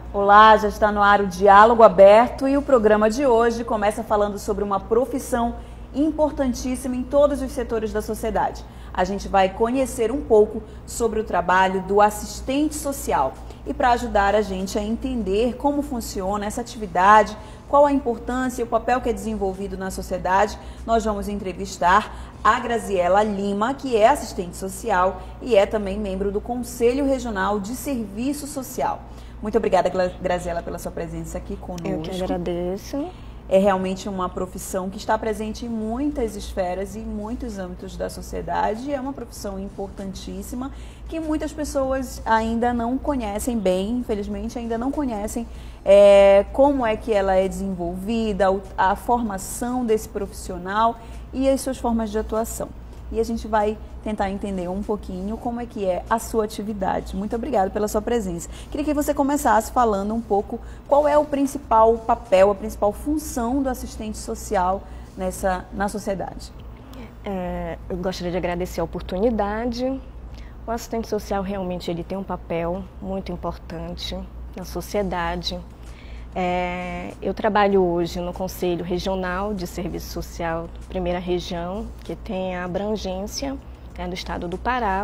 Olá, já está no ar o Diálogo Aberto e o programa de hoje começa falando sobre uma profissão importantíssima em todos os setores da sociedade. A gente vai conhecer um pouco sobre o trabalho do assistente social. E para ajudar a gente a entender como funciona essa atividade, qual a importância e o papel que é desenvolvido na sociedade, nós vamos entrevistar a Graziela Lima, que é assistente social e é também membro do Conselho Regional de Serviço Social. Muito obrigada, Graziela, pela sua presença aqui conosco. Eu que agradeço. É realmente uma profissão que está presente em muitas esferas e muitos âmbitos da sociedade. É uma profissão importantíssima que muitas pessoas ainda não conhecem bem, infelizmente ainda não conhecem como é que ela é desenvolvida, a formação desse profissional e as suas formas de atuação. E a gente vai tentar entender um pouquinho como é que é a sua atividade. Muito obrigada pela sua presença. Queria que você começasse falando um pouco qual é o principal papel, a principal função do assistente social na sociedade. Eu gostaria de agradecer a oportunidade. O assistente social realmente ele tem um papel muito importante na sociedade. Eu trabalho hoje no Conselho Regional de Serviço Social, primeira região, que tem a abrangência do estado do Pará.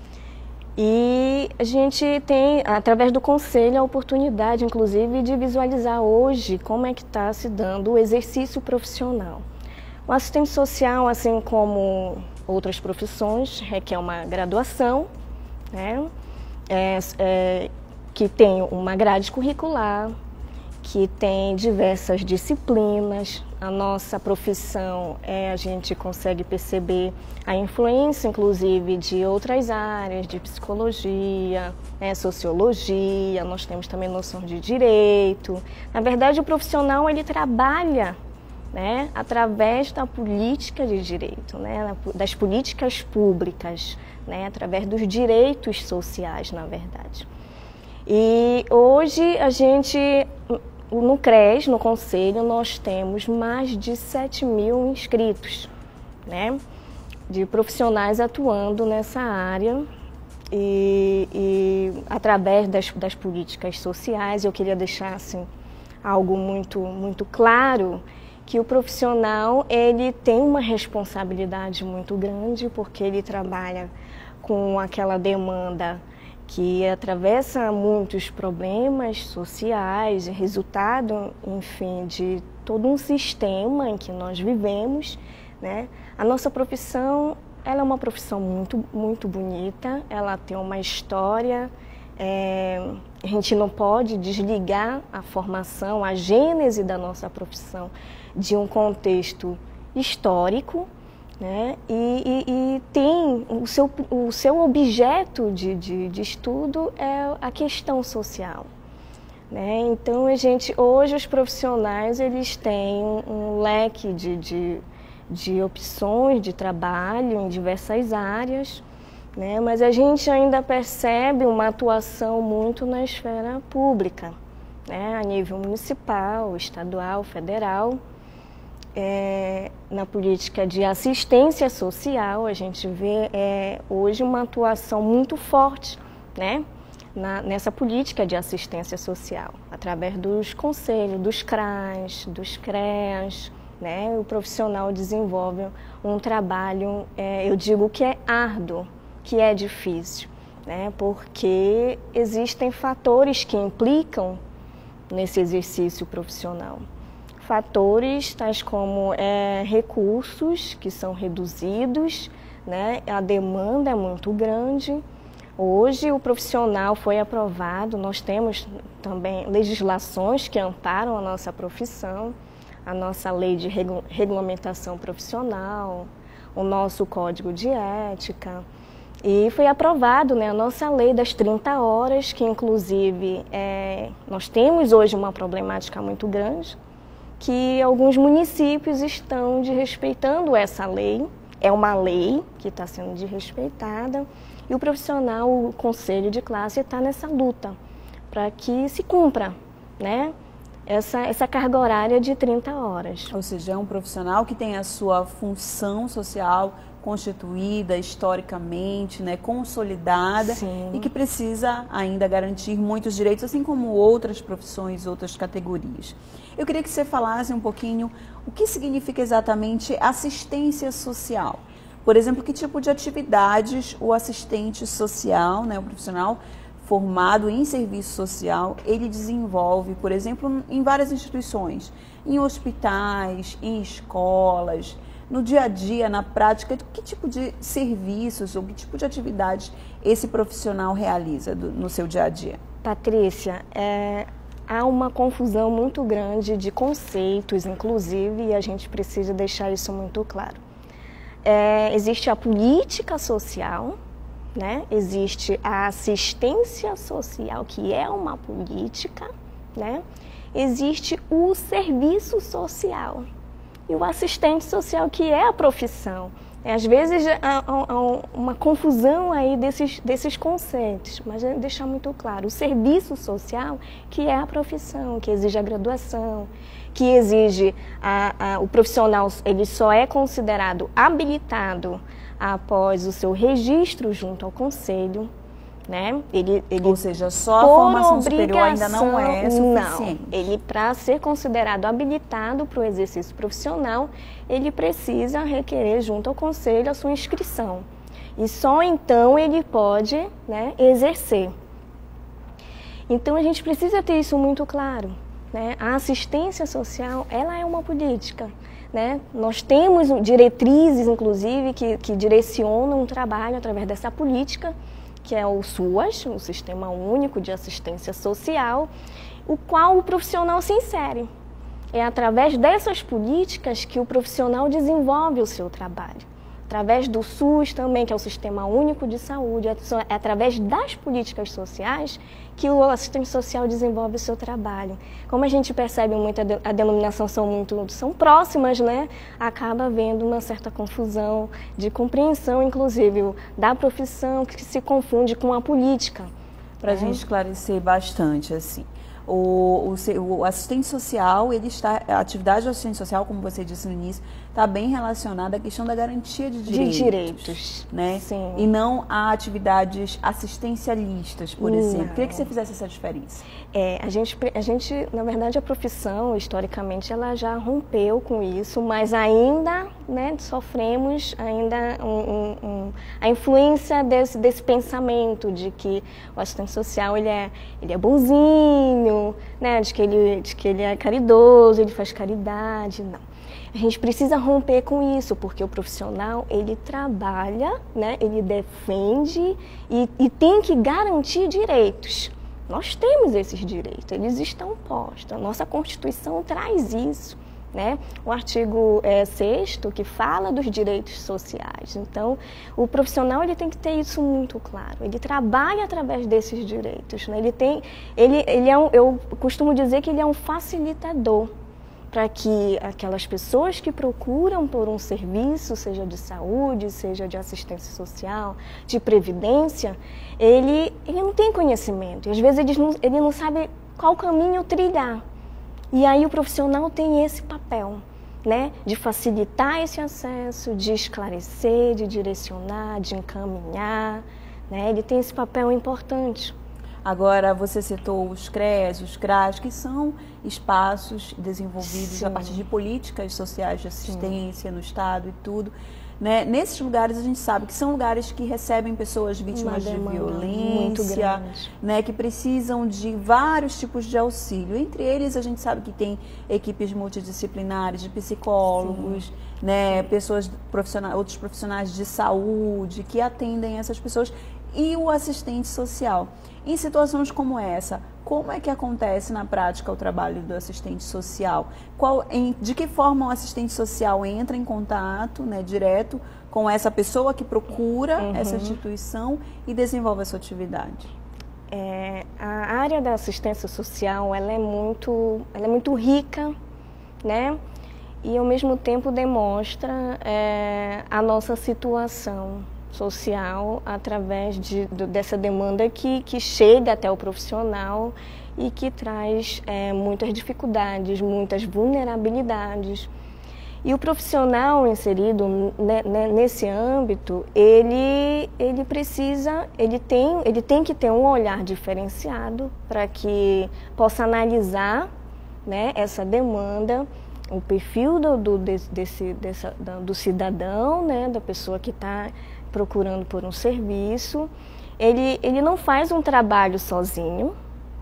E a gente tem, através do Conselho, a oportunidade, inclusive, de visualizar hoje como é que está se dando o exercício profissional. O assistente social, assim como outras profissões, requer uma graduação, né? Que tem uma grade curricular, que tem diversas disciplinas. A nossa profissão, a gente consegue perceber a influência, inclusive, de outras áreas, de psicologia, sociologia, nós temos também noção de direito. Na verdade, o profissional, ele trabalha, através da política de direito, das políticas públicas, através dos direitos sociais, na verdade. E hoje a gente, no CRES, no Conselho, nós temos mais de 7.000 inscritos, de profissionais atuando nessa área e através das políticas sociais. Eu queria deixar assim, algo muito claro, que o profissional ele tem uma responsabilidade muito grande, porque ele trabalha com aquela demanda que atravessa muitos problemas sociais, resultado, enfim, de todo um sistema em que nós vivemos, A nossa profissão, ela é uma profissão muito bonita, ela tem uma história, a gente não pode desligar a formação, a gênese da nossa profissão de um contexto histórico, e tem o seu objeto de estudo é a questão social. Então, hoje os profissionais eles têm um leque de opções de trabalho em diversas áreas, mas a gente ainda percebe uma atuação muito na esfera pública, a nível municipal, estadual, federal. Na política de assistência social, a gente vê hoje uma atuação muito forte, nessa política de assistência social, através dos conselhos, dos CRAs, dos CREAs, o profissional desenvolve um trabalho, eu digo que é árduo, que é difícil, porque existem fatores que implicam nesse exercício profissional. Fatores tais como recursos que são reduzidos, a demanda é muito grande. Hoje o profissional foi aprovado, nós temos também legislações que amparam a nossa profissão, a nossa lei de regulamentação profissional, o nosso código de ética. E foi aprovado a nossa lei das 30 horas, que inclusive nós temos hoje uma problemática muito grande, que alguns municípios estão desrespeitando essa lei. É uma lei que está sendo desrespeitada e o profissional, o conselho de classe está nessa luta para que se cumpra, essa carga horária de 30 horas. Ou seja, é um profissional que tem a sua função social constituída historicamente, né, consolidada. Sim. E que precisa ainda garantir muitos direitos, assim como outras profissões, outras categorias. Eu queria que você falasse um pouquinho o que significa exatamente assistência social. Por exemplo, que tipo de atividades o assistente social, né, o profissional formado em serviço social, ele desenvolve, por exemplo, em várias instituições, em hospitais, em escolas, no dia a dia, na prática, que tipo de serviços ou que tipo de atividades esse profissional realiza no seu dia a dia? Patrícia, há uma confusão muito grande de conceitos, inclusive, e a gente precisa deixar isso muito claro. Existe a política social, né? Existe a assistência social, que é uma política, né? Existe o serviço social e o assistente social, que é a profissão. Às vezes há uma confusão aí desses conceitos, mas deixar muito claro, o serviço social, que é a profissão, que exige a graduação, que exige o profissional, ele só é considerado habilitado após o seu registro junto ao conselho, né? Ou seja, só a formação superior ainda não é suficiente. Não, ele, para ser considerado habilitado para o exercício profissional, ele precisa requerer junto ao conselho a sua inscrição. E só então ele pode, né, exercer. Então a gente precisa ter isso muito claro, né? A assistência social, ela é uma política, né? Nós temos diretrizes, inclusive, que direcionam o trabalho através dessa política, que é o SUAS, o Sistema Único de Assistência Social, o qual o profissional se insere. É através dessas políticas que o profissional desenvolve o seu trabalho. Através do SUS também, que é o Sistema Único de Saúde, é através das políticas sociais que o assistente social desenvolve o seu trabalho. Como a gente percebe muito, a denominação são próximas, né? Acaba havendo uma certa confusão de compreensão, inclusive, da profissão, que se confunde com a política. Para a gente esclarecer bastante, assim, o assistente social, a atividade do assistente social, como você disse no início, está bem relacionada à questão da garantia de direitos. Né? Sim. E não a atividades assistencialistas, por exemplo. Queria que você fizesse essa diferença. A gente, na verdade, a profissão, historicamente, ela já rompeu com isso, mas ainda, né, sofremos ainda a influência desse pensamento de que o assistente social ele é bonzinho, né, de que ele é caridoso, ele faz caridade. Não. A gente precisa romper com isso, porque o profissional, ele trabalha, né, ele defende e tem que garantir direitos. Nós temos esses direitos, eles estão postos, a nossa Constituição traz isso, né? O artigo 6º, que fala dos direitos sociais. Então, o profissional, ele tem que ter isso muito claro, ele trabalha através desses direitos, né? Eu costumo dizer que ele é um facilitador, para que aquelas pessoas que procuram por um serviço, seja de saúde, seja de assistência social, de previdência, ele não tem conhecimento. E às vezes ele não sabe qual caminho trilhar. E aí o profissional tem esse papel, né, de facilitar esse acesso, de esclarecer, de direcionar, de encaminhar, né? Ele tem esse papel importante. Agora, você citou os CREAs, os CRAs, que são espaços desenvolvidos Sim. a partir de políticas sociais de assistência Sim. no Estado e tudo. Né? Nesses lugares, a gente sabe que são lugares que recebem pessoas vítimas de violência, né? Que precisam de vários tipos de auxílio. Entre eles, a gente sabe que tem equipes multidisciplinares de psicólogos, né? Outros profissionais de saúde que atendem essas pessoas e o assistente social. Em situações como essa, como é que acontece na prática o trabalho do assistente social? De que forma o assistente social entra em contato, né, direto com essa pessoa que procura essa instituição e desenvolve a sua atividade? A área da assistência social, ela é muito rica, né? E ao mesmo tempo demonstra a nossa situação, social através dessa demanda que chega até o profissional e que traz muitas dificuldades, muitas vulnerabilidades. E o profissional inserido nesse âmbito, ele tem que ter um olhar diferenciado para que possa analisar, né, essa demanda, o perfil do cidadão, né, da pessoa que está procurando por um serviço. Ele não faz um trabalho sozinho.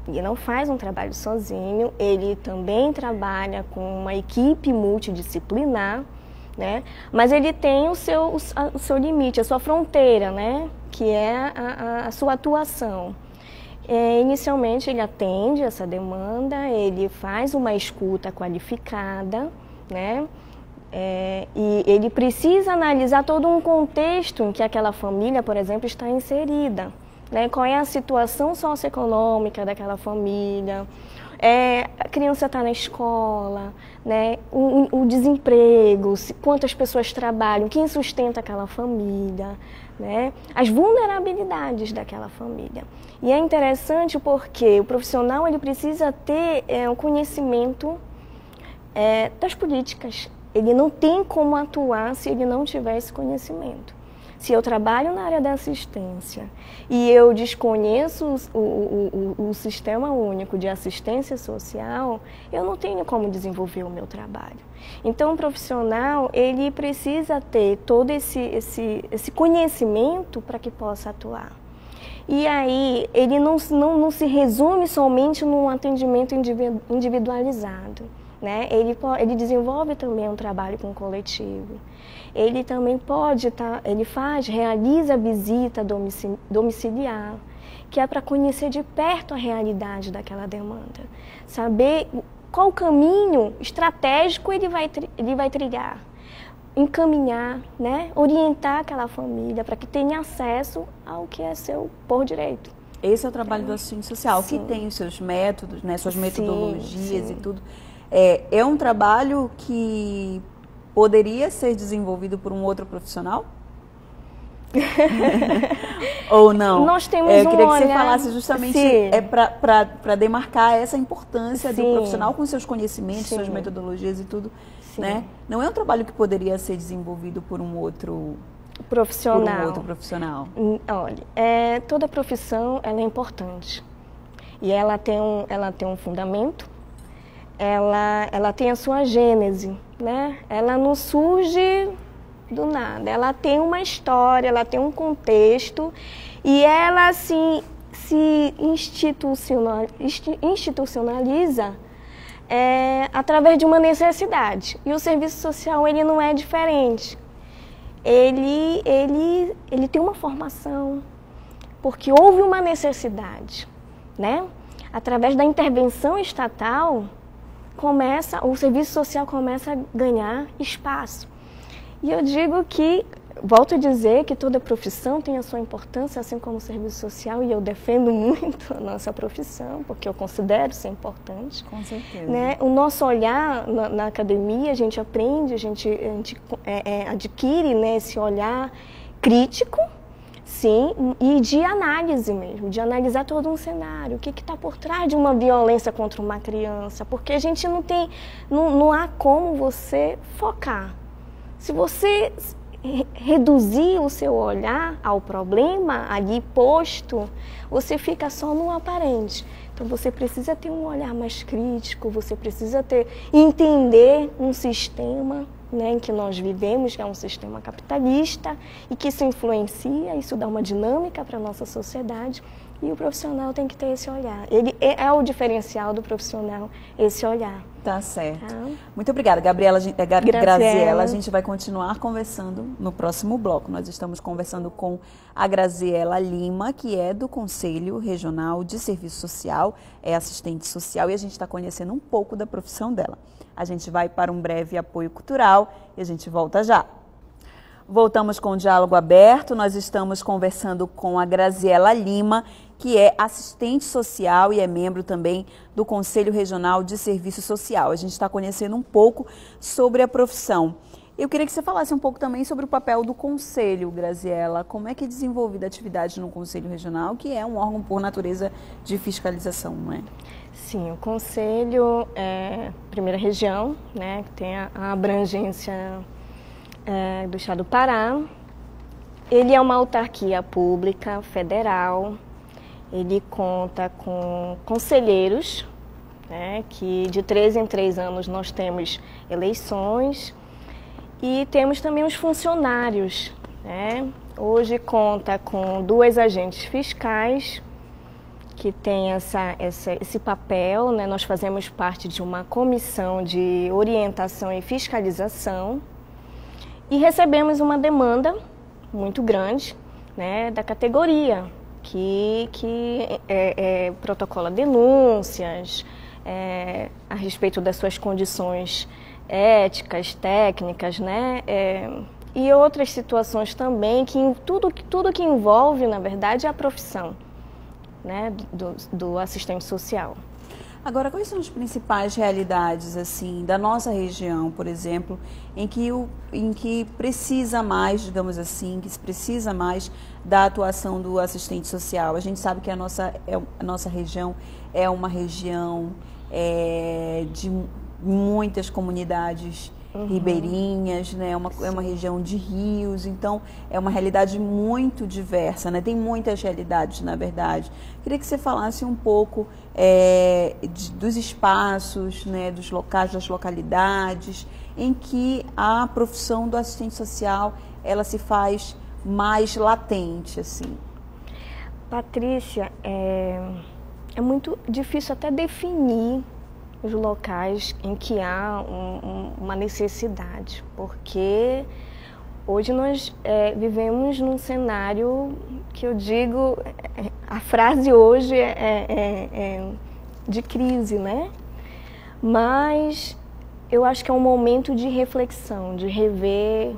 Ele também trabalha com uma equipe multidisciplinar, né? Mas ele tem o seu limite, a sua fronteira, né? Que é a sua atuação. Inicialmente ele atende essa demanda, ele faz uma escuta qualificada, né? E ele precisa analisar todo um contexto em que aquela família, por exemplo, está inserida. Né, qual é a situação socioeconômica daquela família, a criança está na escola, né, o desemprego, quantas pessoas trabalham, quem sustenta aquela família, né, as vulnerabilidades daquela família. E é interessante porque o profissional ele precisa ter um conhecimento das políticas. Ele não tem como atuar se ele não tiver esse conhecimento. Se eu trabalho na área da assistência e eu desconheço o Sistema Único de Assistência Social, eu não tenho como desenvolver o meu trabalho. Então, o profissional, ele precisa ter todo esse conhecimento para que possa atuar. E aí, ele não se resume somente num atendimento individualizado. Né? Ele desenvolve também um trabalho com o coletivo. Ele também realiza visita domiciliar, que é para conhecer de perto a realidade daquela demanda. Saber qual caminho estratégico ele vai trilhar. Encaminhar, né? Orientar aquela família para que tenha acesso ao que é seu por direito. Esse é o trabalho do assistente social, Sim. que tem os seus métodos, né? Suas metodologias Sim. e tudo. É um trabalho que poderia ser desenvolvido por um outro profissional? Ou não? Nós temos eu queria que você olhar... falasse justamente para demarcar essa importância do profissional com seus conhecimentos, suas metodologias e tudo. Né? Não é um trabalho que poderia ser desenvolvido por um outro profissional? Olha, toda profissão ela é importante. E ela tem um fundamento. Ela tem a sua gênese, né? Ela não surge do nada, ela tem uma história, ela tem um contexto e ela se institucionaliza através de uma necessidade. E o serviço social ele não é diferente. Ele tem uma formação, porque houve uma necessidade, né? Através da intervenção estatal, o serviço social começa a ganhar espaço. E eu digo que, volto a dizer que toda profissão tem a sua importância, assim como o serviço social, e eu defendo muito a nossa profissão, porque eu considero ser importante. Com certeza. Né? O nosso olhar na academia, a gente aprende, a gente adquire, né, esse olhar crítico, sim, e de análise mesmo, de analisar todo um cenário, o que está por trás de uma violência contra uma criança, porque a gente não há como você focar. Se você reduzir o seu olhar ao problema ali posto, você fica só no aparente. Então você precisa ter um olhar mais crítico, você precisa entender um sistema, né, em que nós vivemos, que é um sistema capitalista, e que isso influencia, isso dá uma dinâmica para a nossa sociedade, e o profissional tem que ter esse olhar. Ele é o diferencial do profissional, esse olhar. Tá certo. Tá? Muito obrigada, Graziela. A gente vai continuar conversando no próximo bloco. Nós estamos conversando com a Graziela Lima, que é do Conselho Regional de Serviço Social, é assistente social, e a gente está conhecendo um pouco da profissão dela. A gente vai para um breve apoio cultural e a gente volta já. Voltamos com o Diálogo Aberto. Nós estamos conversando com a Graziela Lima, que é assistente social e é membro também do Conselho Regional de Serviço Social. A gente está conhecendo um pouco sobre a profissão. Eu queria que você falasse um pouco também sobre o papel do Conselho, Graziela. Como é que é desenvolvida a atividade no Conselho Regional, que é um órgão por natureza de fiscalização, não é? Sim, o Conselho é a primeira região, né, que tem a abrangência do Estado do Pará. Ele é uma autarquia pública federal, ele conta com conselheiros, né, que de 3 em 3 anos nós temos eleições, e temos também os funcionários, né? Hoje conta com 2 agentes fiscais que têm esse papel, né? Nós fazemos parte de uma comissão de orientação e fiscalização e recebemos uma demanda muito grande, né, da categoria, que protocola denúncias a respeito das suas condições éticas, técnicas, né, e outras situações também, que tudo que envolve, na verdade, a profissão, né, do assistente social. Agora, quais são as principais realidades, assim, da nossa região, por exemplo, em que precisa mais, digamos assim, que se precisa mais da atuação do assistente social? A gente sabe que a nossa região é uma região de muitas comunidades ribeirinhas, né? É uma região de rios, então é uma realidade muito diversa, né? Tem muitas realidades, na verdade. Queria que você falasse um pouco dos espaços, né? Dos locais, das localidades, em que a profissão do assistente social ela se faz mais latente, assim. Patrícia, é muito difícil até definir os locais em que há uma necessidade, porque hoje nós vivemos num cenário que eu digo, a frase hoje é de crise, né? Mas eu acho que é um momento de reflexão, de rever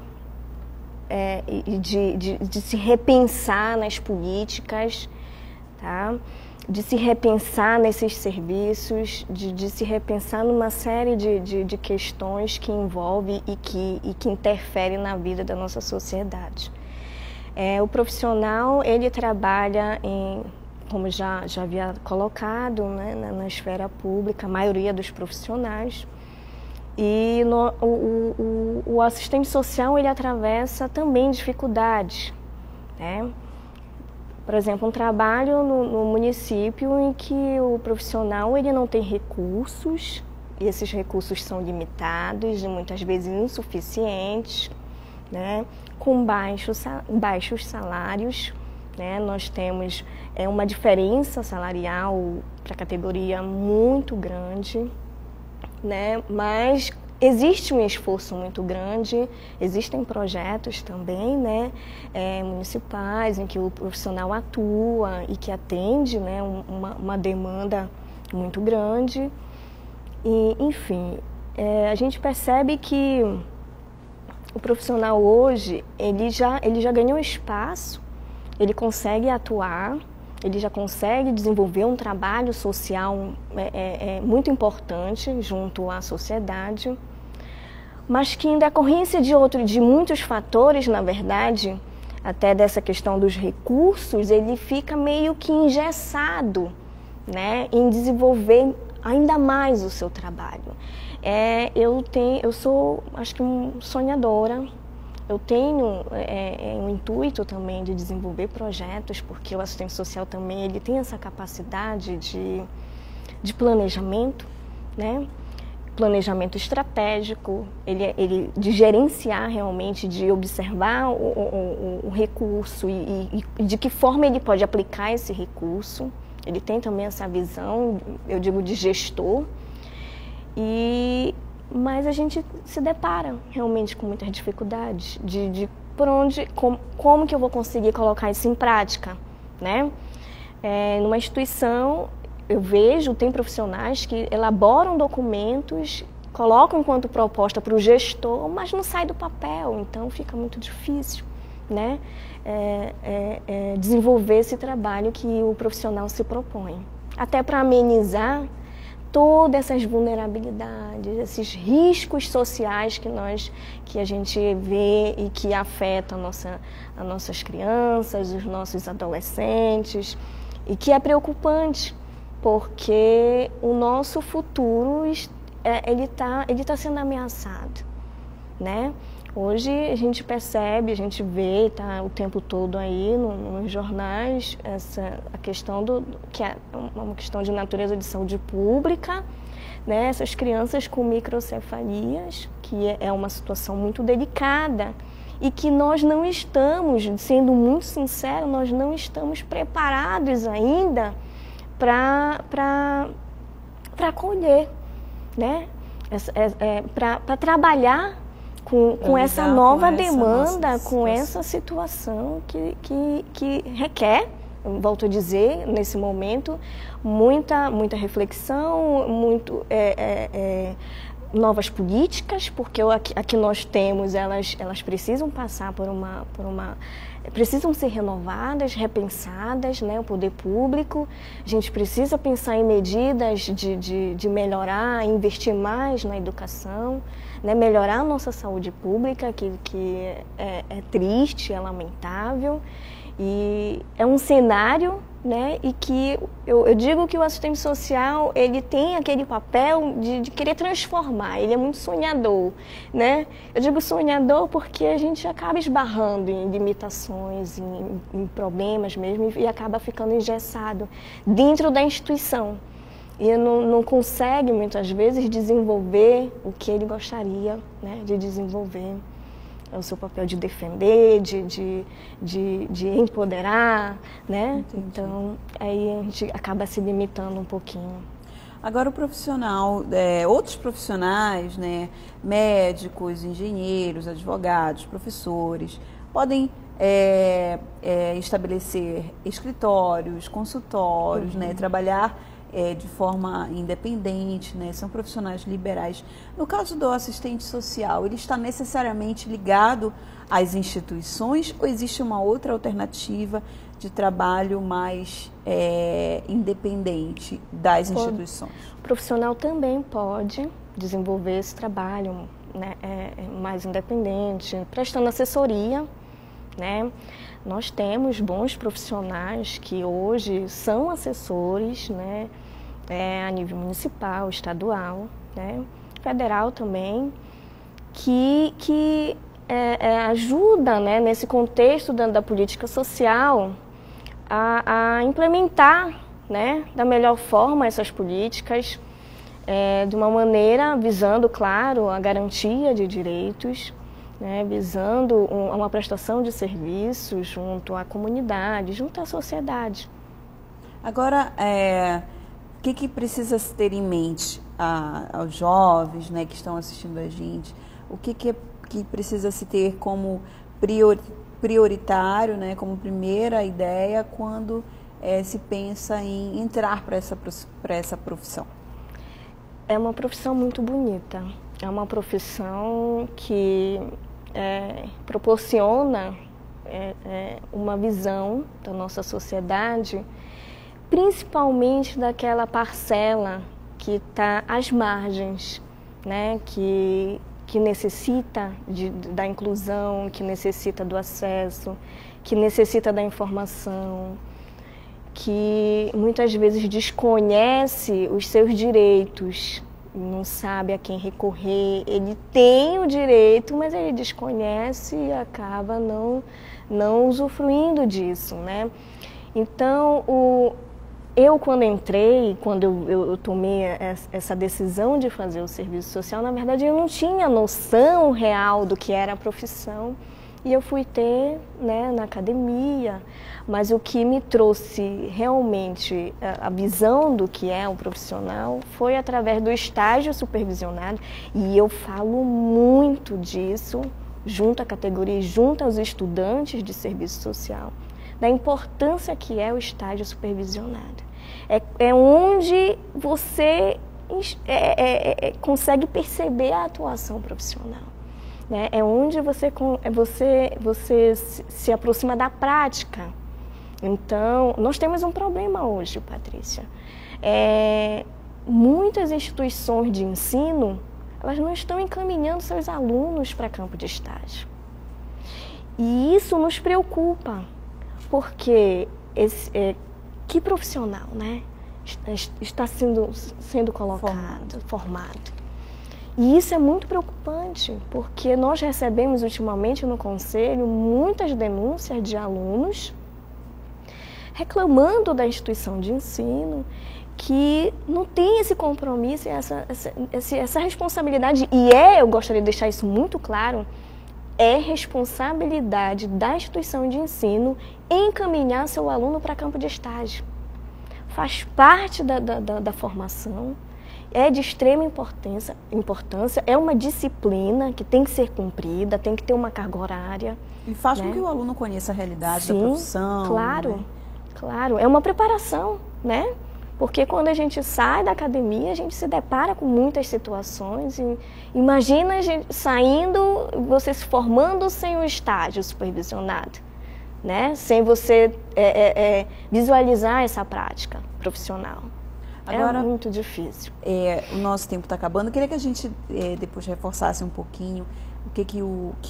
e de se repensar nas políticas, tá? De se repensar nesses serviços, de se repensar numa série de questões que envolvem e que interferem na vida da nossa sociedade. O profissional, ele trabalha como já havia colocado, né, na esfera pública, a maioria dos profissionais, e o assistente social, ele atravessa também dificuldades, né? Por exemplo, um trabalho no município em que o profissional ele não tem recursos, e esses recursos são limitados e muitas vezes insuficientes, né? Com baixos salários, né? Nós temos uma diferença salarial para a categoria muito grande, né? Mas existe um esforço muito grande, existem projetos também, né, municipais em que o profissional atua e que atende, né, uma demanda muito grande. E, enfim, a gente percebe que o profissional hoje, ele já ganhou espaço, ele consegue atuar, ele já consegue desenvolver um trabalho social muito importante junto à sociedade, mas que em decorrência de muitos fatores, na verdade, até dessa questão dos recursos, ele fica meio que engessado, né, em desenvolver ainda mais o seu trabalho. Eu sou, acho que, sonhadora. Eu tenho um intuito também de desenvolver projetos, porque o assistente social também ele tem essa capacidade de planejamento, né? Planejamento estratégico, de gerenciar realmente, de observar o recurso e de que forma ele pode aplicar esse recurso. Ele tem também essa visão, eu digo, de gestor. Mas a gente se depara realmente com muitas dificuldades como que eu vou conseguir colocar isso em prática, né? Numa instituição, eu vejo, tem profissionais que elaboram documentos, colocam enquanto proposta para o gestor, mas não sai do papel, então fica muito difícil, né? Desenvolver esse trabalho que o profissional se propõe. Até para amenizar todas essas vulnerabilidades, esses riscos sociais que a gente vê e que afetam as nossas crianças, os nossos adolescentes, e que é preocupante, porque o nosso futuro ele tá sendo ameaçado, né? Hoje a gente percebe, a gente vê, tá o tempo todo aí nos jornais, a questão que é uma questão de natureza de saúde pública, né? Essas crianças com microcefalias, que é uma situação muito delicada e que nós não estamos, sendo muito sincero, nós não estamos preparados ainda para acolher, né? Para trabalhar com essa nova demanda, com essa situação que requer, volto a dizer, nesse momento, muita reflexão, novas políticas, porque a que nós temos, elas precisam passar precisam ser renovadas, repensadas, né? O poder público, a gente precisa pensar em medidas de melhorar, investir mais na educação, né? Melhorar a nossa saúde pública, que é triste, é lamentável, e é um cenário, né? E que eu digo que o assistente social, ele tem aquele papel de querer transformar, ele é muito sonhador, né? Eu digo sonhador porque a gente acaba esbarrando em limitações, em problemas mesmo, e acaba ficando engessado dentro da instituição. E não consegue, muitas vezes, desenvolver o que ele gostaria, né, de desenvolver. É o seu papel de defender, de empoderar, né? Entendi. Então, aí a gente acaba se limitando um pouquinho. Agora o profissional, outros profissionais, né, médicos, engenheiros, advogados, professores, podem estabelecer escritórios, consultórios, né, trabalhar de forma independente, né? São profissionais liberais. No caso do assistente social, ele está necessariamente ligado às instituições ou existe uma outra alternativa de trabalho mais independente das instituições? O profissional também pode desenvolver esse trabalho, né, mais independente, prestando assessoria, né? Nós temos bons profissionais que hoje são assessores, né, a nível municipal, estadual, né, federal também, que ajuda, né, nesse contexto da política social a implementar, né, da melhor forma essas políticas, de uma maneira visando, claro, a garantia de direitos, né, visando uma prestação de serviços junto à comunidade, junto à sociedade. Agora, o que precisa se ter em mente aos jovens, né, que estão assistindo a gente? O que precisa se ter como prioritário, né, como primeira ideia quando se pensa em entrar para essa profissão? É uma profissão muito bonita. É uma profissão que proporciona uma visão da nossa sociedade, principalmente daquela parcela que está às margens, né? Que necessita da inclusão, que necessita do acesso, que necessita da informação, que muitas vezes desconhece os seus direitos, não sabe a quem recorrer. Ele tem o direito, mas ele desconhece e acaba não usufruindo disso, né? Então, eu quando entrei, quando eu tomei essa decisão de fazer o serviço social, na verdade eu não tinha noção real do que era a profissão. E eu fui ter, né, na academia, mas o que me trouxe realmente a visão do que é um profissional foi através do estágio supervisionado, e eu falo muito disso junto à categoria, junto aos estudantes de serviço social, da importância que é o estágio supervisionado. É onde você consegue perceber a atuação profissional. É onde você se aproxima da prática. Então, nós temos um problema hoje, Patrícia. muitas instituições de ensino, elas não estão encaminhando seus alunos para campo de estágio. E isso nos preocupa, porque que profissional, né, está sendo colocado, formado. E isso é muito preocupante, porque nós recebemos ultimamente no Conselho muitas denúncias de alunos reclamando da instituição de ensino que não tem esse compromisso, essa responsabilidade. E eu gostaria de deixar isso muito claro, é responsabilidade da instituição de ensino encaminhar seu aluno para campo de estágio. Faz parte da formação, é de extrema importância, é uma disciplina que tem que ser cumprida, tem que ter uma carga horária. E faz com que o aluno conheça a realidade da profissão. Claro, né? Claro, é uma preparação, né? Porque quando a gente sai da academia, a gente se depara com muitas situações. E imagina a gente saindo, você se formando sem o estágio supervisionado, né? Sem você visualizar essa prática profissional. Agora, é muito difícil. O nosso tempo está acabando. Eu queria que a gente depois reforçasse um pouquinho o que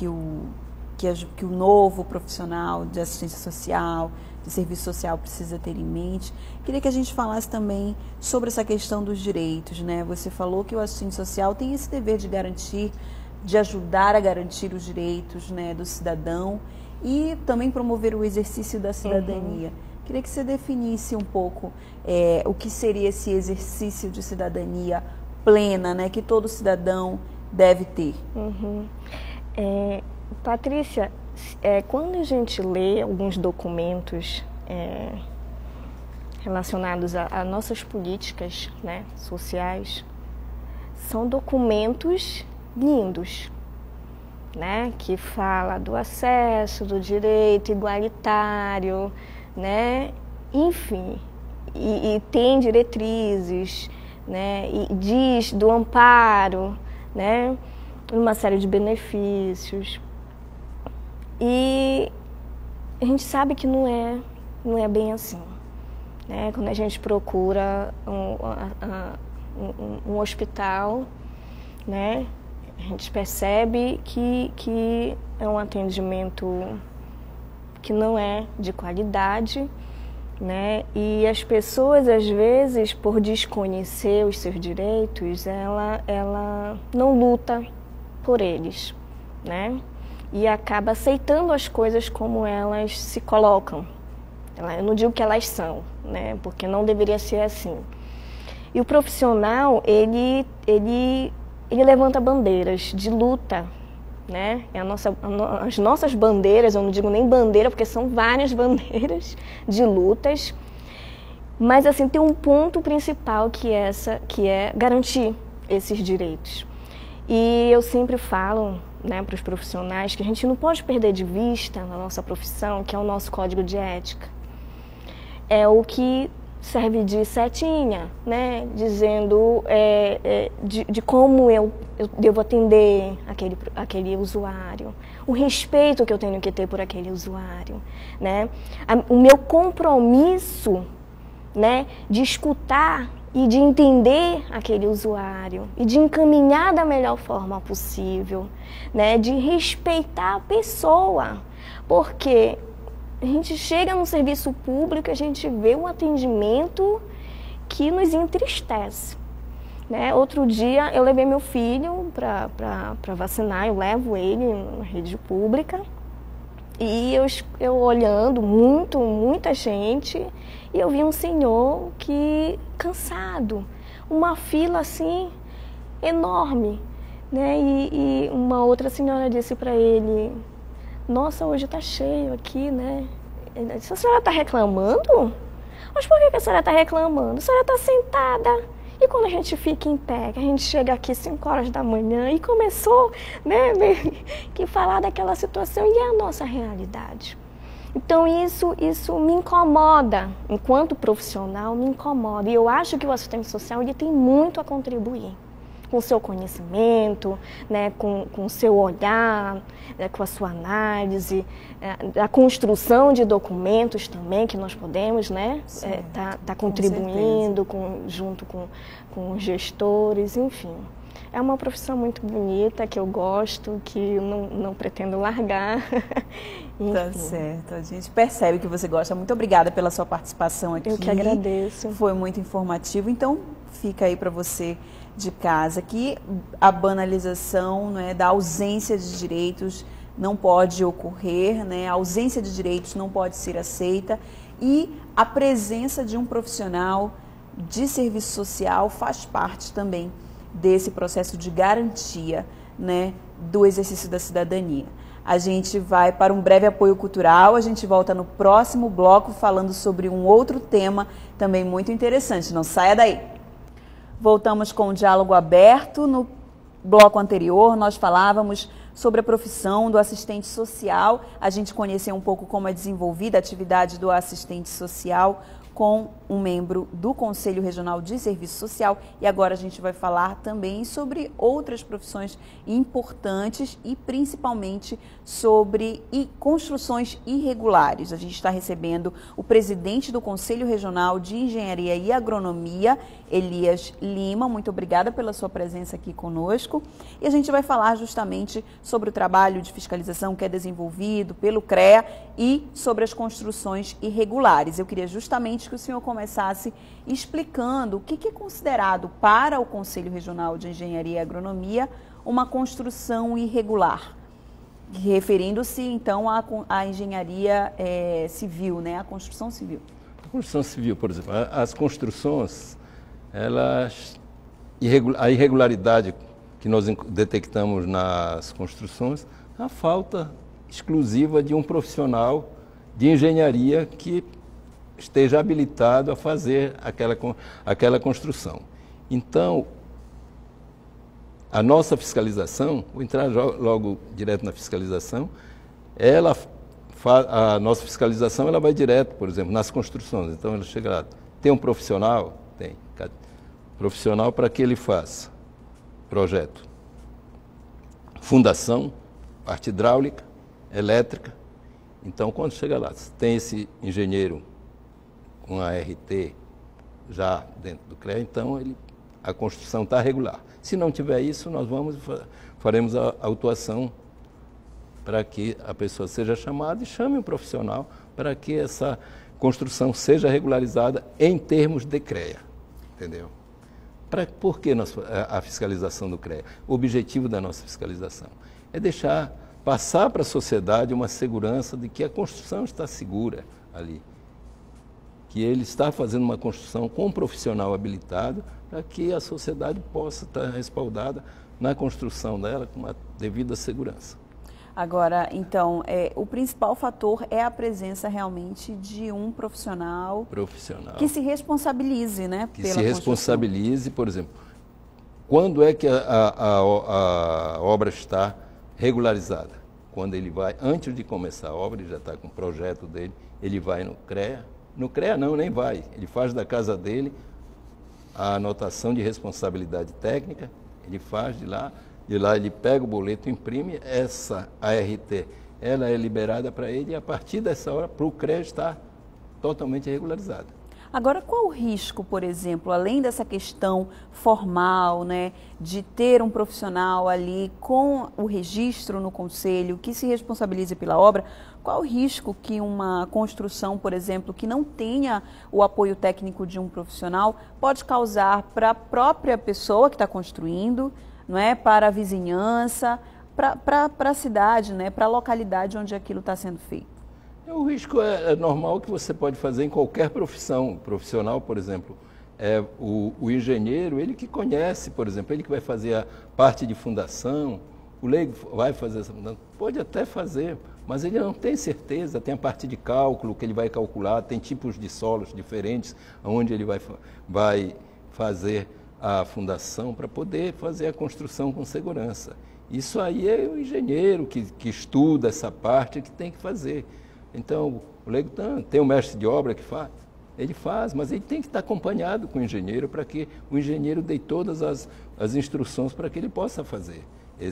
o novo profissional de assistência social, de serviço social precisa ter em mente. Queria que a gente falasse também sobre essa questão dos direitos, né? Você falou que o assistente social tem esse dever de garantir, de ajudar a garantir os direitos, né, do cidadão e também promover o exercício da cidadania. Uhum. Queria que você definisse um pouco o que seria esse exercício de cidadania plena, né, que todo cidadão deve ter. Uhum. Patrícia, quando a gente lê alguns documentos relacionados a nossas políticas, né, sociais, são documentos lindos, né, que fala do acesso, do direito igualitário, né, enfim, e tem diretrizes, né, e diz do amparo, né, uma série de benefícios. E a gente sabe que não é bem assim, né? Quando a gente procura um hospital, né, a gente percebe que é um atendimento que não é de qualidade, né? E as pessoas, às vezes, por desconhecer os seus direitos, ela não luta por eles, né? E acaba aceitando as coisas como elas se colocam. Eu não digo que elas são, né? Porque não deveria ser assim. E o profissional, ele levanta bandeiras de luta, né? As nossas bandeiras, eu não digo nem bandeira, porque são várias bandeiras de lutas. Mas assim, tem um ponto principal que é garantir esses direitos. E eu sempre falo, né, para os profissionais que a gente não pode perder de vista na nossa profissão, que é o nosso código de ética. É o que serve de setinha, né, dizendo de como eu devo atender aquele usuário, o respeito que eu tenho que ter por aquele usuário, né, o meu compromisso, né, de escutar e de entender aquele usuário e de encaminhar da melhor forma possível, né, de respeitar a pessoa, porque a gente chega no serviço público e a gente vê um atendimento que nos entristece, né? Outro dia eu levei meu filho para vacinar, eu levo ele na rede pública e eu olhando muita gente, e eu vi um senhor cansado, uma fila assim enorme, né? E uma outra senhora disse para ele: nossa, hoje está cheio aqui, né? Ele disse: a senhora está reclamando? Mas por que a senhora está reclamando? A senhora está sentada. E quando a gente fica em pé, que a gente chega aqui 5 horas da manhã e começou, né, que falar daquela situação, e é a nossa realidade. Então isso me incomoda, enquanto profissional me incomoda. E eu acho que o assistente social ele tem muito a contribuir com o seu conhecimento, né, com o seu olhar, né, com a sua análise, a construção de documentos também que nós podemos, né, tá contribuindo junto com os gestores, enfim. É uma profissão muito bonita, que eu gosto, que eu não pretendo largar. Tá certo, a gente percebe que você gosta. Muito obrigada pela sua participação aqui. Eu que agradeço. Foi muito informativo, então fica aí para você de casa que a banalização, né, da ausência de direitos não pode ocorrer, né, a ausência de direitos não pode ser aceita e a presença de um profissional de serviço social faz parte também desse processo de garantia, né, do exercício da cidadania. A gente vai para um breve apoio cultural, a gente volta no próximo bloco falando sobre um outro tema também muito interessante. Não saia daí! Voltamos com o diálogo aberto. No bloco anterior nós falávamos sobre a profissão do assistente social, a gente conheceu um pouco como é desenvolvida a atividade do assistente social com um membro do Conselho Regional de Serviço Social e agora a gente vai falar também sobre outras profissões importantes e principalmente sobre construções irregulares. A gente está recebendo o presidente do Conselho Regional de Engenharia e Agronomia, Elias Lima. Muito obrigada pela sua presença aqui conosco. E a gente vai falar justamente sobre o trabalho de fiscalização que é desenvolvido pelo CREA e sobre as construções irregulares. Eu queria justamente que o senhor começasse explicando o que é considerado para o Conselho Regional de Engenharia e Agronomia uma construção irregular, referindo-se então à engenharia civil, né, à construção civil. A construção civil, por exemplo, as construções, a irregularidade que nós detectamos nas construções, a falta exclusiva de um profissional de engenharia que esteja habilitado a fazer aquela construção. Então, a nossa fiscalização, vou entrar logo direto na fiscalização, a nossa fiscalização ela vai direto, por exemplo, nas construções. Então, ela chega lá, tem um profissional? Tem. Profissional para que ele faça projeto, fundação, parte hidráulica, elétrica. Então, quando chega lá, tem esse engenheiro com a RT já dentro do CREA, então a construção está regular. Se não tiver isso, nós faremos a autuação para que a pessoa seja chamada e chame um profissional para que essa construção seja regularizada em termos de CREA, entendeu? Por que a fiscalização do CREA? O objetivo da nossa fiscalização é passar para a sociedade uma segurança de que a construção está segura ali, que ele está fazendo uma construção com um profissional habilitado para que a sociedade possa estar respaldada na construção dela com uma devida segurança. Agora, então, o principal fator é a presença realmente de um profissional que se responsabilize, né? Que se responsabilize, por exemplo, quando é que a obra está regularizada? Quando ele vai, antes de começar a obra, ele já está com o projeto dele, ele vai no CREA. No CREA não, nem vai. Ele faz da casa dele a anotação de responsabilidade técnica, ele faz de lá ele pega o boleto, imprime, essa ART, ela é liberada para ele e a partir dessa hora para o CREA estar totalmente regularizada. Agora, qual o risco, por exemplo, além dessa questão formal, né, de ter um profissional ali com o registro no conselho que se responsabilize pela obra, qual o risco que uma construção, por exemplo, que não tenha o apoio técnico de um profissional pode causar para a própria pessoa que está construindo, não é, para a vizinhança, para a cidade, né, para a localidade onde aquilo está sendo feito? O risco é normal que você pode fazer em qualquer profissão. Profissional, por exemplo, o engenheiro, ele que conhece, por exemplo, ele que vai fazer a parte de fundação, o leigo vai fazer essa fundação, pode até fazer, mas ele não tem certeza, tem a parte de cálculo que ele vai calcular, tem tipos de solos diferentes, onde ele vai fazer a fundação para poder fazer a construção com segurança. Isso aí é o engenheiro que estuda essa parte que tem que fazer. Então, o leigo tem um mestre de obra que faz, ele faz, mas ele tem que estar acompanhado com o engenheiro para que o engenheiro dê todas as instruções para que ele possa fazer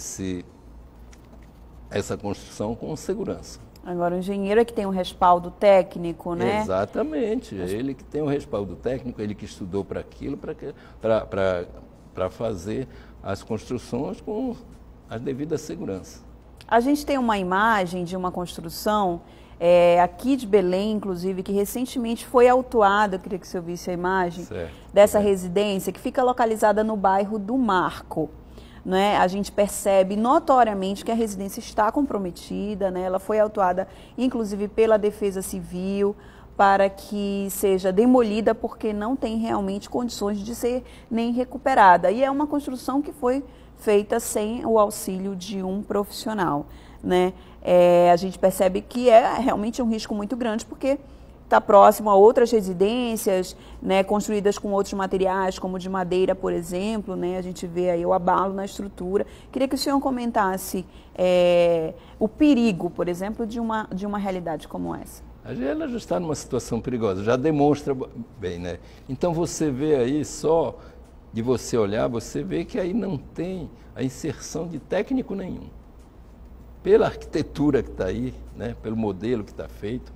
essa construção com segurança. Agora, o engenheiro é que tem um respaldo técnico, né? Exatamente, ele que tem o respaldo técnico, ele que estudou para aquilo, para fazer as construções com a devida segurança. A gente tem uma imagem de uma construção aqui de Belém, inclusive, que recentemente foi autuada, eu queria que você ouvisse a imagem, dessa residência, que fica localizada no bairro do Marco. Né? A gente percebe notoriamente que a residência está comprometida, né? Ela foi autuada, inclusive, pela Defesa Civil, para que seja demolida, porque não tem realmente condições de ser nem recuperada. E é uma construção que foi feita sem o auxílio de um profissional, né? A gente percebe que é realmente um risco muito grande, porque está próximo a outras residências, né, construídas com outros materiais, como de madeira, por exemplo, né? A gente vê aí o abalo na estrutura. Queria que o senhor comentasse o perigo, por exemplo, de uma realidade como essa. Ela já está numa situação perigosa, já demonstra bem, né? Então você vê aí, só de você olhar, você vê que aí não tem a inserção de técnico nenhum. Pela arquitetura que está aí, né? Pelo modelo que está feito,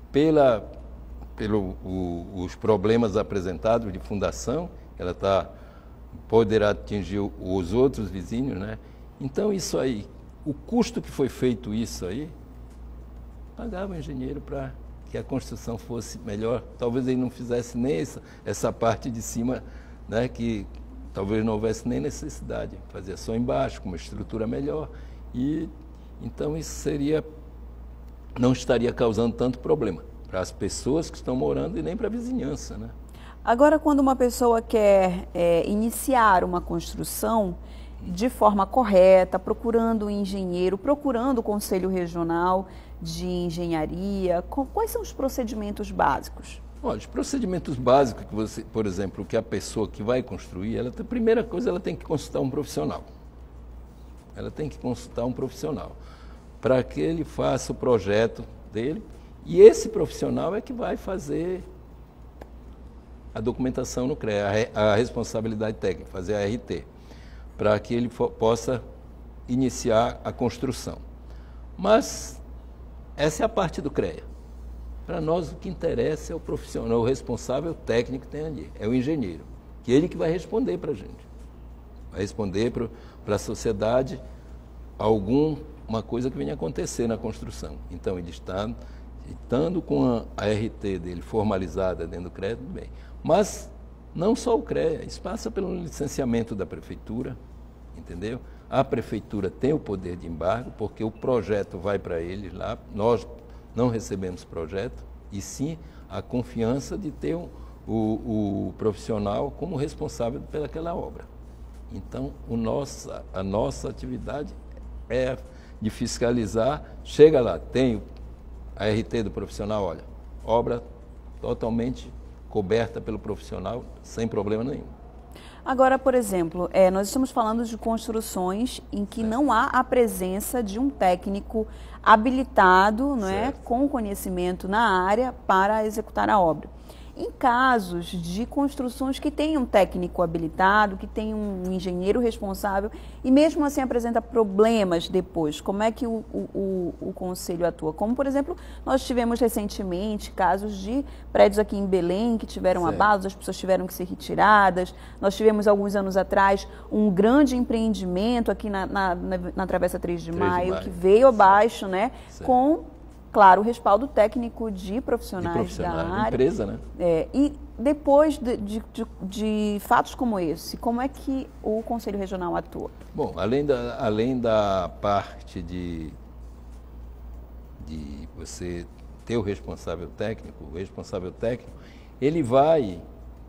os problemas apresentados de fundação, ela poderá atingir os outros vizinhos, né? Então isso aí, o custo que foi feito isso aí, pagava o engenheiro para que a construção fosse melhor. Talvez ele não fizesse nem essa parte de cima, né, que talvez não houvesse nem necessidade, fazia só embaixo, com uma estrutura melhor. E então isso não estaria causando tanto problema para as pessoas que estão morando e nem para a vizinhança, né? Agora, quando uma pessoa quer iniciar uma construção de forma correta, procurando um engenheiro, procurando o Conselho Regional de Engenharia, quais são os procedimentos básicos? Olha, os procedimentos básicos que você, por exemplo, que a pessoa que vai construir, a primeira coisa, ela tem que consultar um profissional. Ela tem que consultar um profissional para que ele faça o projeto dele, e esse profissional é que vai fazer a documentação no CREA, a responsabilidade técnica, fazer a RT, para que ele possa iniciar a construção. Mas essa é a parte do CREA. Para nós o que interessa é o profissional, o responsável técnico que tem ali, é o engenheiro, que ele que vai responder para a gente. Vai responder para a sociedade alguma coisa que venha acontecer na construção. Então ele está estando com a RT dele formalizada dentro do CREA, tudo bem. Mas não só o CREA, isso passa pelo licenciamento da prefeitura, entendeu? A prefeitura tem o poder de embargo, porque o projeto vai para eles lá, nós não recebemos projeto, e sim a confiança de ter o profissional como responsável pelaquela obra. Então, a nossa atividade é de fiscalizar, chega lá, tem a RT do profissional, olha, obra totalmente coberta pelo profissional, sem problema nenhum. Agora, por exemplo, nós estamos falando de construções em que não há a presença de um técnico habilitado, não é, com conhecimento na área para executar a obra. Em casos de construções que tem um técnico habilitado, que tem um engenheiro responsável e mesmo assim apresenta problemas depois, como é que o Conselho atua? Como, por exemplo, nós tivemos recentemente casos de prédios aqui em Belém que tiveram abalos, as pessoas tiveram que ser retiradas. Nós tivemos, alguns anos atrás, um grande empreendimento aqui na Travessa 3 de Maio, que veio abaixo, né, com... Claro, o respaldo técnico de profissionais da área. Empresa, né? E depois de fatos como esse, como é que o Conselho Regional atua? Bom, além da parte de você ter o responsável técnico, ele vai...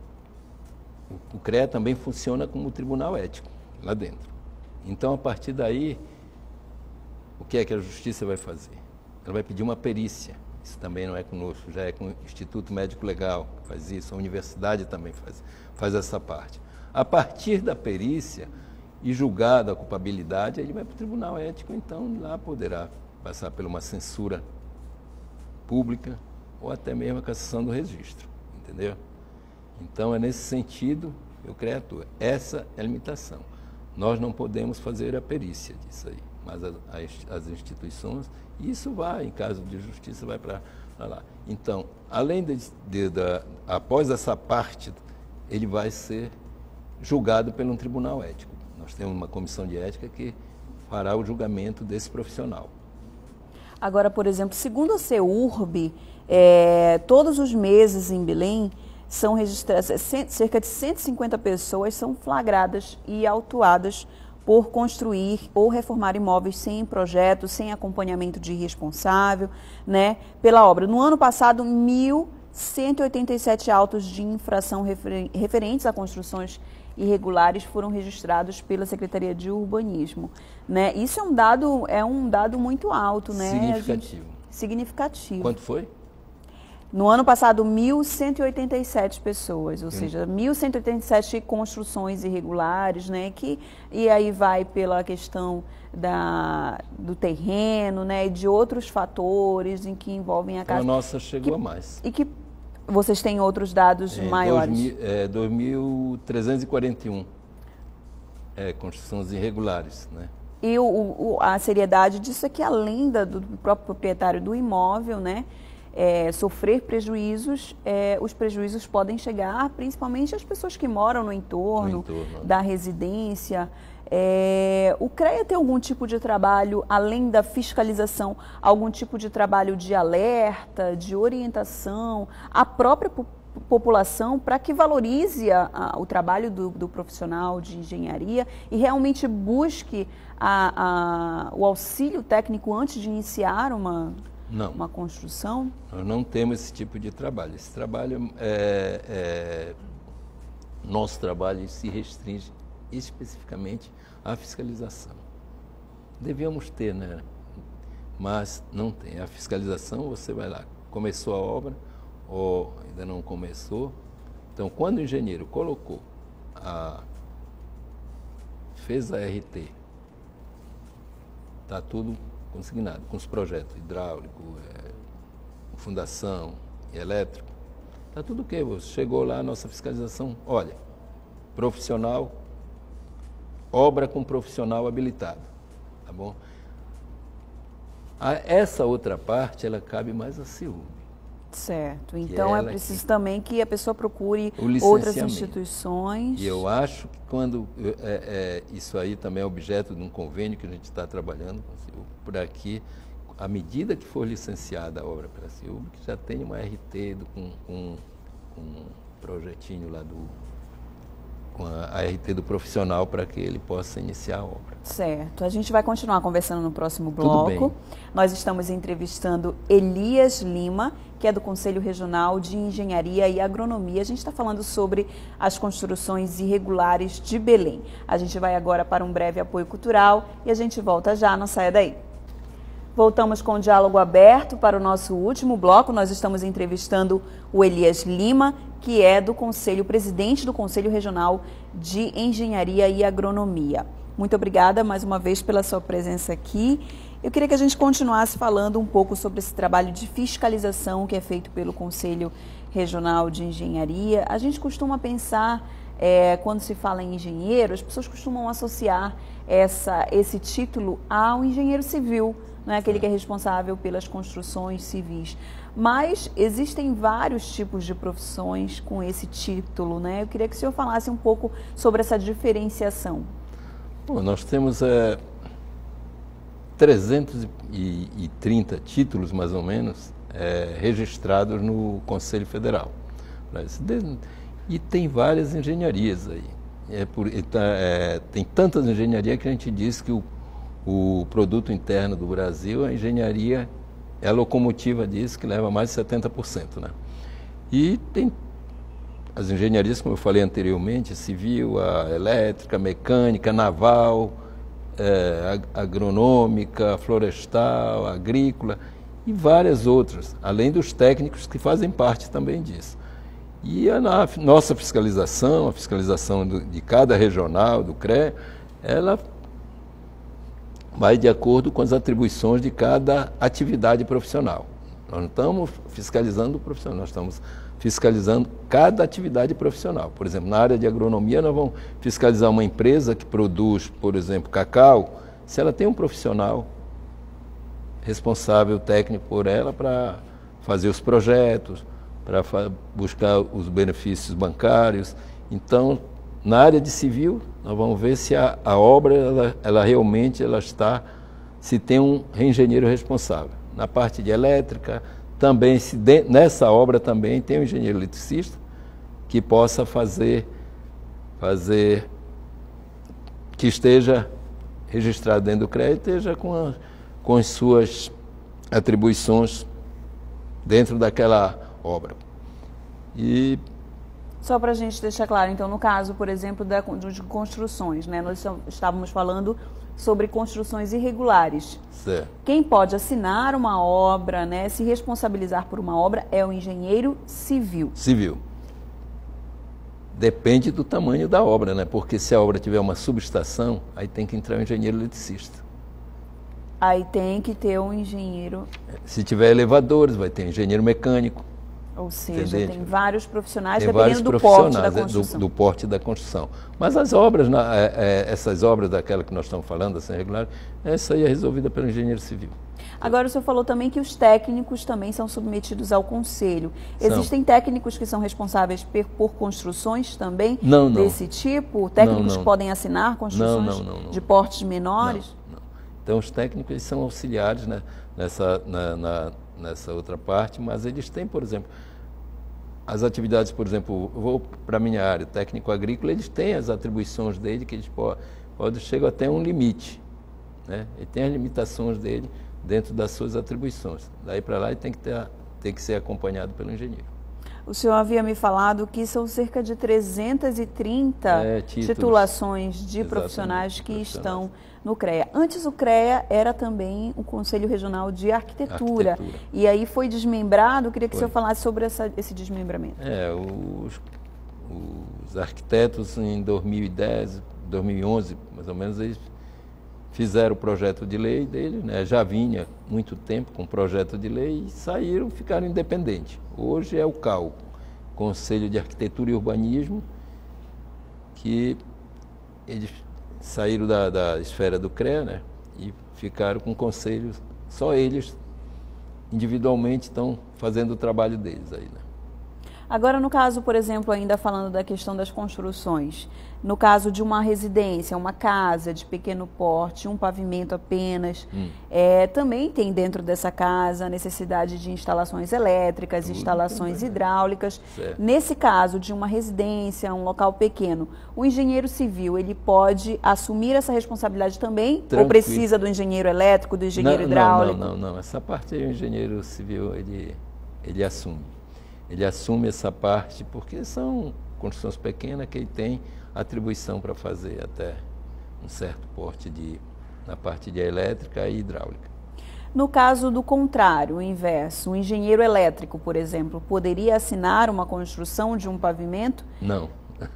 O CREA também funciona como tribunal ético lá dentro. Então, a partir daí, o que é que a Justiça vai fazer? Ela vai pedir uma perícia, isso também não é conosco, já é com o Instituto Médico Legal que faz isso, a universidade também faz essa parte. A partir da perícia e julgada a culpabilidade, ele vai para o Tribunal Ético, então lá poderá passar por uma censura pública ou até mesmo a cassação do registro, entendeu? Então, é nesse sentido que o CREA atua. Essa é a limitação. Nós não podemos fazer a perícia disso aí, mas as instituições, e isso vai, em caso de justiça, vai para lá. Então, além após essa parte, ele vai ser julgado por um tribunal ético. Nós temos uma comissão de ética que fará o julgamento desse profissional. Agora, por exemplo, segundo a CEURB, todos os meses em Belém são registradas, cerca de 150 pessoas são flagradas e autuadas por construir ou reformar imóveis sem projeto, sem acompanhamento de responsável, né, pela obra. No ano passado, 1.187 autos de infração referentes a construções irregulares foram registrados pela Secretaria de Urbanismo, né? Isso é um dado muito alto, né? Significativo. Significativo. Quanto foi? No ano passado, 1.187 pessoas, ou seja, 1.187 construções irregulares, né? E aí vai pela questão do terreno, né? E de outros fatores em que envolvem a casa. Então, a nossa chegou a mais. E que vocês têm outros dados maiores? 2.341 construções irregulares, né? E a seriedade disso é que, além do próprio proprietário do imóvel, né, sofrer prejuízos, os prejuízos podem chegar principalmente às pessoas que moram no entorno da residência. O CREA tem algum tipo de trabalho, além da fiscalização, algum tipo de trabalho de alerta, de orientação à própria população para que valorize o trabalho do profissional de engenharia e realmente busque o auxílio técnico antes de iniciar uma construção? Nós não temos esse tipo de trabalho. Esse trabalho, nosso trabalho se restringe especificamente à fiscalização. Devíamos ter, né? Mas não tem. A fiscalização, você vai lá, começou a obra ou ainda não começou. Então, quando o engenheiro fez a RT, está tudo consignado, com os projetos hidráulico, fundação, elétrico, está tudo ok. Você chegou lá, a nossa fiscalização, olha, profissional, obra com profissional habilitado, tá bom? Essa outra parte, ela cabe mais à CEURB. Certo, então é preciso também que a pessoa procure outras instituições. E eu acho que quando isso aí também é objeto de um convênio que a gente está trabalhando por aqui, à medida que for licenciada a obra pela CEURB, que já tem uma RT com um projetinho lá com a RT do profissional para que ele possa iniciar a obra. Certo. A gente vai continuar conversando no próximo bloco. Tudo bem. Nós estamos entrevistando Elias Lima, que é do Conselho Regional de Engenharia e Agronomia. A gente está falando sobre as construções irregulares de Belém. A gente vai agora para um breve apoio cultural e a gente volta já, não saia daí. Voltamos com o diálogo aberto para o nosso último bloco. Nós estamos entrevistando o Elias Lima, que é presidente do Conselho Regional de Engenharia e Agronomia. Muito obrigada mais uma vez pela sua presença aqui. Eu queria que a gente continuasse falando um pouco sobre esse trabalho de fiscalização que é feito pelo Conselho Regional de Engenharia. A gente costuma pensar, quando se fala em engenheiro, as pessoas costumam associar esse título ao engenheiro civil, não é aquele que é responsável pelas construções civis. Mas existem vários tipos de profissões com esse título, né? Eu queria que o senhor falasse um pouco sobre essa diferenciação. Bom, nós temos 330 títulos, mais ou menos, registrados no Conselho Federal. E tem várias engenharias aí. Tem tantas engenharias que a gente diz que o produto interno do Brasil, a engenharia é a locomotiva disso, que leva mais de 70%. Né? E tem as engenharias, como eu falei anteriormente, civil, a elétrica, a mecânica, a naval, agronômica, florestal, agrícola e várias outras, além dos técnicos que fazem parte também disso. E a nossa fiscalização, a fiscalização de cada regional, do CREA, ela vai de acordo com as atribuições de cada atividade profissional. Nós não estamos fiscalizando o profissional, nós estamos fiscalizando cada atividade profissional. Por exemplo, na área de agronomia, nós vamos fiscalizar uma empresa que produz, por exemplo, cacau, se ela tem um profissional responsável técnico por ela para fazer os projetos, para buscar os benefícios bancários. Então, na área de civil, nós vamos ver se a obra ela realmente está, se tem um engenheiro responsável. Na parte de elétrica, também nessa obra também tem um engenheiro eletricista que possa fazer que esteja registrado dentro do CREA e esteja com as suas atribuições dentro daquela obra. E só para a gente deixar claro, então, no caso, por exemplo, de construções, né? Nós estávamos falando sobre construções irregulares. Certo. Quem pode assinar uma obra, né, se responsabilizar por uma obra, é o engenheiro civil. Civil. Depende do tamanho da obra, né? Porque se a obra tiver uma subestação, aí tem que entrar um engenheiro eletricista. Aí tem que ter um engenheiro... Se tiver elevadores, vai ter engenheiro mecânico. Ou seja, Entendeu? Tem vários profissionais, Tem dependendo vários do porte profissionais da construção. do porte da construção. Mas as obras, essas obras daquela que nós estamos falando, essa irregular, essa aí é resolvida pelo engenheiro civil. Agora, o senhor falou também que os técnicos também são submetidos ao conselho. Existem técnicos que são responsáveis por construções também desse tipo? Técnicos que podem assinar construções de portes menores? Não. Então, os técnicos eles são auxiliares, né, nessa outra parte, mas eles têm, por exemplo, as atividades, por exemplo, eu vou para a minha área, técnico agrícola, eles têm as atribuições dele, que eles chegam até um limite, né? Ele tem as limitações dele dentro das suas atribuições. Daí para lá ele tem que ser acompanhado pelo engenheiro. O senhor havia me falado que são cerca de 330 titulações de profissionais que estão no CREA. Antes o CREA era também o Conselho Regional de Arquitetura. E aí foi desmembrado. Eu queria que o senhor falasse sobre esse desmembramento. Os arquitetos em 2010, 2011, mais ou menos, eles fizeram o projeto de lei deles, né? Já vinha muito tempo com o projeto de lei e saíram, ficaram independentes. Hoje é o CAU, Conselho de Arquitetura e Urbanismo, que eles saíram da esfera do CREA, né? E ficaram com conselhos, só eles individualmente estão fazendo o trabalho deles aí, né? Agora, no caso, por exemplo, ainda falando da questão das construções, no caso de uma residência, uma casa de pequeno porte, um pavimento apenas, também tem dentro dessa casa a necessidade de instalações elétricas, instalações hidráulicas. Certo. Nesse caso de uma residência, um local pequeno, o engenheiro civil, ele pode assumir essa responsabilidade também? Tranquilo. Ou precisa do engenheiro elétrico, do engenheiro hidráulico? Não. Essa parte aí o engenheiro civil, ele assume. Ele assume essa parte porque são construções pequenas que ele tem atribuição para fazer até um certo porte na parte de elétrica e hidráulica. No caso do contrário, o inverso, o engenheiro elétrico, por exemplo, poderia assinar uma construção de um pavimento? Não.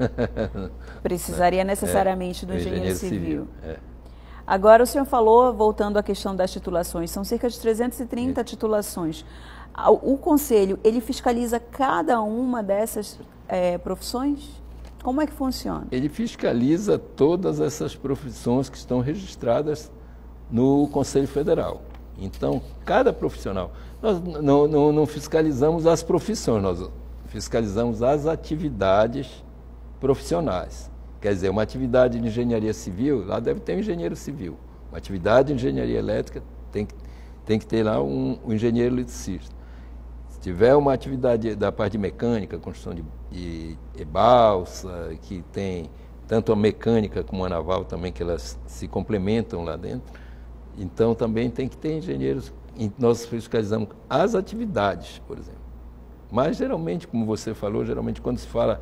Precisaria necessariamente do engenheiro civil. É. Agora o senhor falou, voltando à questão das titulações, são cerca de 330 titulações. O Conselho, ele fiscaliza cada uma dessas profissões? Como é que funciona? Ele fiscaliza todas essas profissões que estão registradas no Conselho Federal. Então, cada profissional, nós não fiscalizamos as profissões, nós fiscalizamos as atividades profissionais. Quer dizer, uma atividade de engenharia civil, lá deve ter um engenheiro civil. Uma atividade de engenharia elétrica, tem que ter lá um engenheiro eletricista. Se tiver uma atividade da parte de mecânica, construção de balsa, que tem tanto a mecânica como a naval também, que elas se complementam lá dentro, então também tem que ter engenheiros. Nós fiscalizamos as atividades, por exemplo. Mas geralmente, como você falou, geralmente quando se fala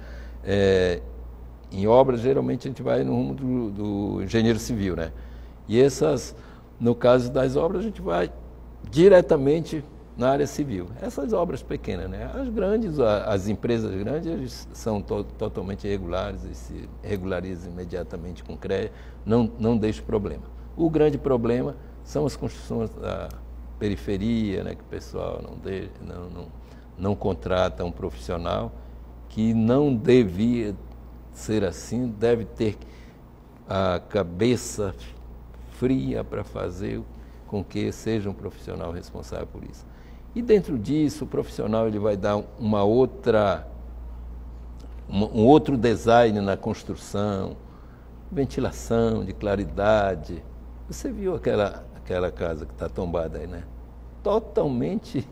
em obras, geralmente a gente vai no rumo do engenheiro civil, né? E no caso das obras, a gente vai diretamente na área civil. Essas obras pequenas, né? As grandes, as empresas grandes, eles são totalmente irregulares e se regularizam imediatamente com o CREA, não deixa problema. O grande problema são as construções periferia, né, que o pessoal não contrata um profissional, que não devia ser assim, deve ter a cabeça fria para fazer com que seja um profissional responsável por isso. E dentro disso, o profissional ele vai dar um outro design na construção, ventilação, de claridade. Você viu aquela casa que está tombada aí, né? Totalmente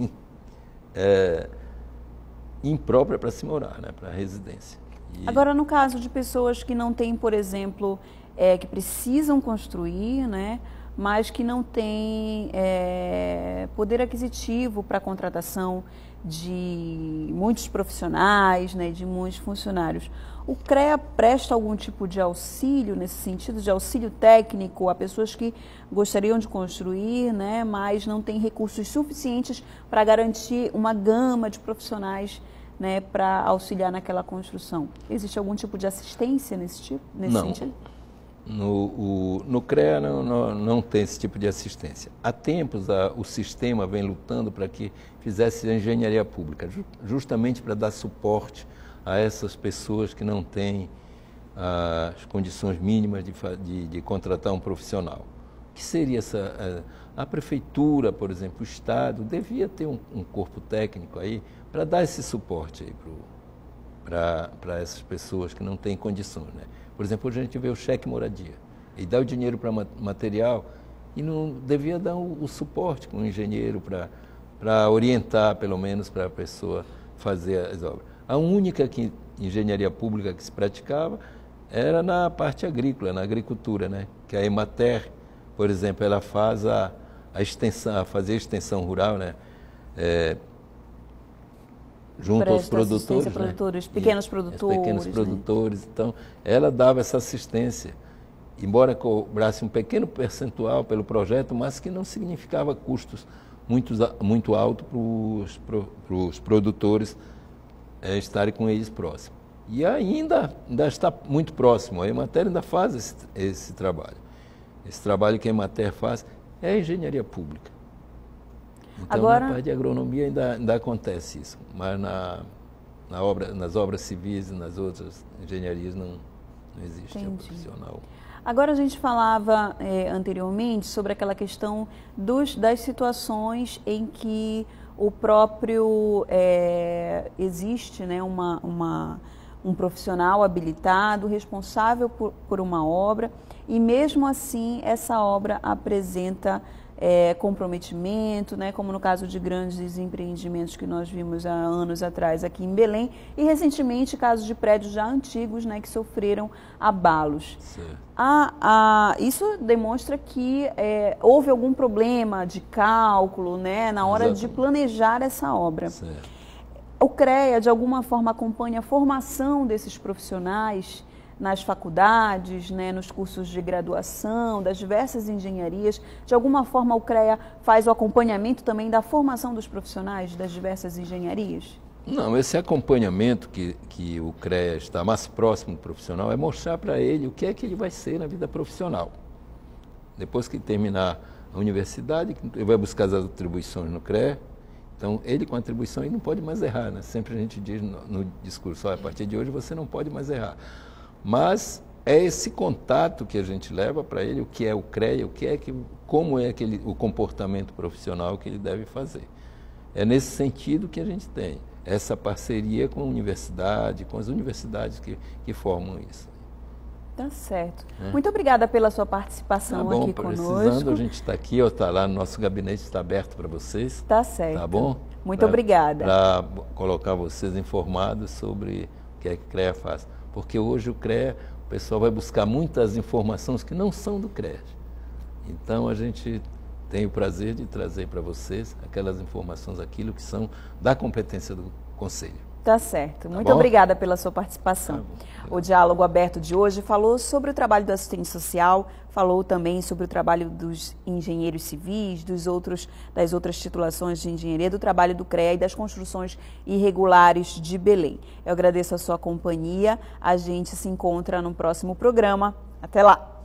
imprópria para se morar, né? Para residência. Agora, no caso de pessoas que não têm, por exemplo, que precisam construir, né? Mas que não têm poder aquisitivo para a contratação de muitos profissionais, né, de muitos funcionários. O CREA presta algum tipo de auxílio nesse sentido, de auxílio técnico a pessoas que gostariam de construir, né, mas não têm recursos suficientes para garantir uma gama de profissionais, né, para auxiliar naquela construção? Existe algum tipo de assistência nesse sentido? No CREA não tem esse tipo de assistência. Há tempos o sistema vem lutando para que fizesse a engenharia pública, justamente para dar suporte a essas pessoas que não têm as condições mínimas de contratar um profissional. O que seria a prefeitura, por exemplo, o Estado, devia ter um corpo técnico aí para dar esse suporte aí para essas pessoas que não têm condições, né? Por exemplo, hoje a gente vê o cheque moradia. E dá o dinheiro para material e não devia dar o suporte com o engenheiro para orientar, pelo menos, para a pessoa fazer as obras. A única engenharia pública que se praticava era na parte agrícola, na agricultura, né? Que a Emater, por exemplo, ela faz fazer a extensão rural, né? Junto aos produtores, né? Pequenos produtores. Pequenos produtores. Né? Então, ela dava essa assistência, embora cobrasse um pequeno percentual pelo projeto, mas que não significava custos muito altos para os produtores estarem com eles próximos. E ainda está muito próximo. A Emater ainda faz esse trabalho. Esse trabalho que a Emater faz é a engenharia pública. Então, agora, na parte de agronomia ainda acontece isso, mas nas obras civis e nas outras engenharias não existe um profissional. Agora, a gente falava anteriormente sobre aquela questão das situações em que o próprio existe, né, um profissional habilitado, responsável por uma obra, e mesmo assim essa obra apresenta comprometimento, né, como no caso de grandes empreendimentos que nós vimos há anos atrás aqui em Belém, e recentemente casos de prédios já antigos, né, que sofreram abalos. Isso demonstra que houve algum problema de cálculo, né, na hora de planejar essa obra. Certo. O CREA, de alguma forma, acompanha a formação desses profissionais nas faculdades, né, nos cursos de graduação, das diversas engenharias. De alguma forma, o CREA faz o acompanhamento também da formação dos profissionais das diversas engenharias? Não, esse acompanhamento que o CREA está mais próximo do profissional é mostrar para ele o que é que ele vai ser na vida profissional. Depois que terminar a universidade, ele vai buscar as atribuições no CREA. Então, ele com a atribuição ele não pode mais errar, né? Sempre a gente diz no discurso, a partir de hoje você não pode mais errar. Mas é esse contato que a gente leva para ele, o que é o CREA, como é o comportamento profissional que ele deve fazer. É nesse sentido que a gente tem essa parceria com a universidade, com as universidades que formam isso. Tá certo. Muito obrigada pela sua participação aqui conosco. Precisando, a gente está aqui, está lá no nosso gabinete, está aberto para vocês. Tá certo. Tá bom? Muito obrigada. Para colocar vocês informados sobre o que é que o CREA faz. Porque hoje o CREA, o pessoal vai buscar muitas informações que não são do CREA. Então a gente tem o prazer de trazer para vocês aquelas informações, aquilo que são da competência do Conselho. Tá certo. Muito obrigada pela sua participação. O Diálogo Aberto de hoje falou sobre o trabalho do assistente social, falou também sobre o trabalho dos engenheiros civis, das outras titulações de engenharia, do trabalho do CREA e das construções irregulares de Belém. Eu agradeço a sua companhia. A gente se encontra no próximo programa. Até lá!